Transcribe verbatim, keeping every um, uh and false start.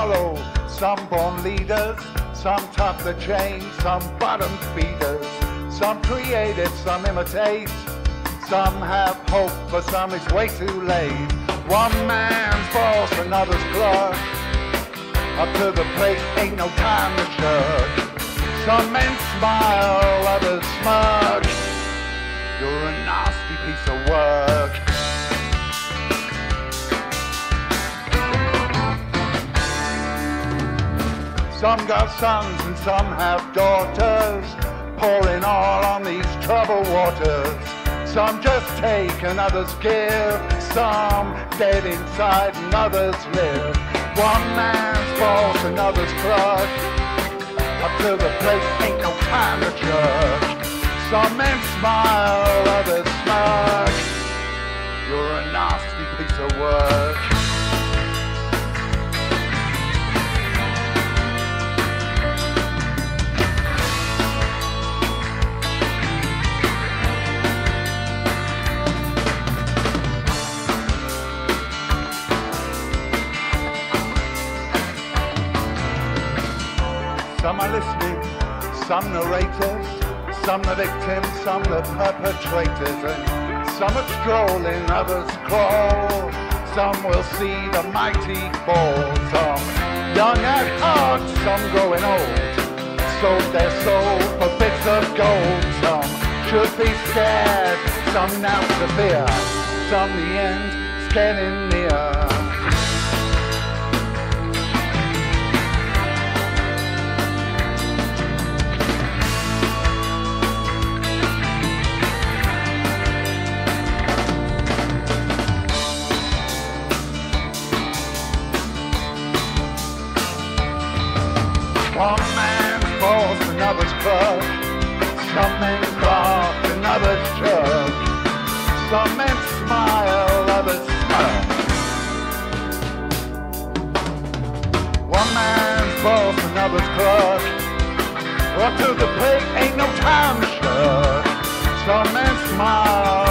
follow, some born leaders, some tuck the chain, some bottom feeders, some create it, some imitate, some have hope, but some it's way too late. One man's boss, another's clerk, up to the plate, ain't no time to shirk. Some men smile, others smirk. You're a nasty piece of work. Some got sons and some have daughters, pouring all on these troubled waters. Some just take and others give, some dead inside and others live. One man's boss, another's clerk, up to the plate, ain't no time to jerk. Some men smile, others smirk. You're a nasty piece of work. Some are listening, some narrators, some the victims, some the perpetrators, and some are strolling, others crawl. Some will see the mighty fall. Some young at heart, some growing old, sold their soul for bits of gold. Some should be scared, some now to fear, some the end is getting near. One man's boss, another's clerk. Some men craft, another's jerk. Some men smile, others smirk. One man's boss, another's clerk. Up to the plate, ain't no time to shirk. Some men smile,